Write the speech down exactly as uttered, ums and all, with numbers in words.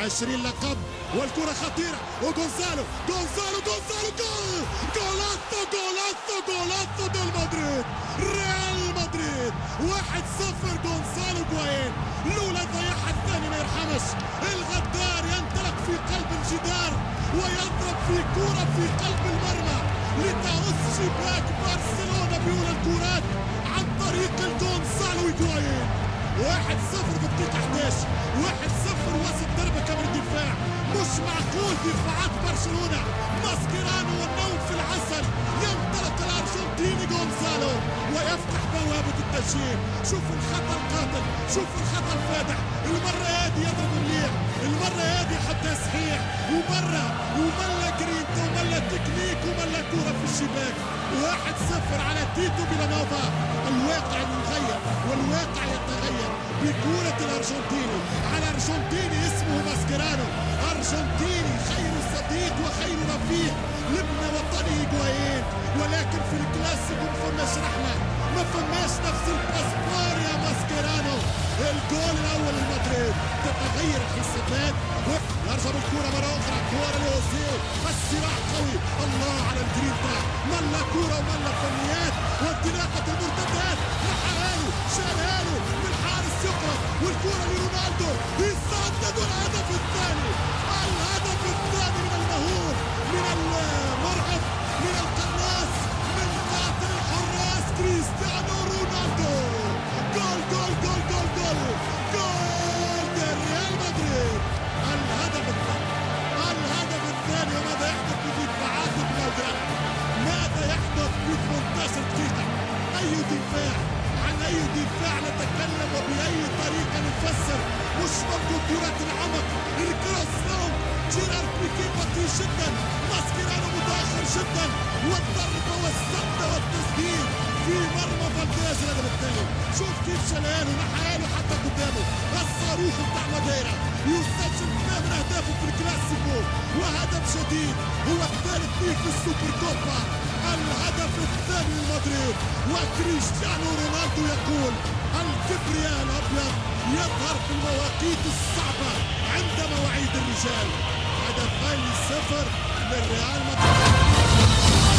عشرين لقب والكرة خطيرة وغونزالو غونزالو غونزالو جول جولاتو جولاتو جولاتو ديال مدريد ريال مدريد واحد صفر غونزالو هيجوين لولا ضيعها الثاني ما يرحمش الغدار ينطلق في قلب الجدار ويضرب في كرة في قلب المرمى لتعص شباك برشلونة بأولى الكرات عن طريق غونزالو هيجوين واحد صفر في الدقيقة إحدى عشر واحد صفر وسط ضربة كامل الدفاع مش معقول دفاعات برشلونة ماسكيرانو والنوم في العسل ينطلق الأرجنتيني غونزالو ويفتح بوابة التسجيل شوف الخطأ القاتل شوف الخطأ الفادح المرة هذه يضرب مليح المرة هذه حتى صحيح ومرة وملا جرينتا وملا تكنيك وملا كورة في الشباك واحد صفر على تيتو فيلانوفا الواقع يتغير والواقع يتغير بكورة الأرجنتيني على أرجنتيني اسمه ماسكيرانو أرجنتيني خير صديق وخير رفيق لابن وطنه هيجوين ولكن في الكلاسيكو ما فماش رحلة ما فماش نفس الباسبور يا ماسكيرانو الجول الأول لمدريد تتغير الحسابات يرجع بالكرة مرة أخرى كورة لأوزيل الصراع قوي الله على الجرينتا ملا كورة وملا فنيات وانطلاقة المرتدات محاله شالها من حارس يقرب والكورة لرونالدو يسدد الهدف الثاني الهدف الثاني من المهور من المرعب من القناص من قاتل الحراس كريستيانو رونالدو جول جول جول جول جول جول ريال مدريد الهدف الثاني الهدف الثاني وماذا يحدث في دفاعات بلوغرانا ماذا يحدث في ثمانية عشر دقيقة أي دفاع عن أي دفاع نتكلم وبأي طريقة نفسر مش موجود كرة العمق الكروس لون جيرارد بيكي بطيء جدا ماسكيرانو متأخر جدا والضربة والسدة والتسديد في مرمى فالديز الهدف الثاني شوف كيف شلانه نحاله حتى قدامه الصاروخ بتاع ماديرا يسجل اثنين من اهدافه في الكلاسيكو وهدف جديد هو الثالث فيه في السوبر كوبا الهدف الثاني لمدريد وكريستيانو رونالدو يقول الكبرياء الابيض يظهر في المواقيت الصعبه عند مواعيد الرجال هدفين صفر للريال مدريد.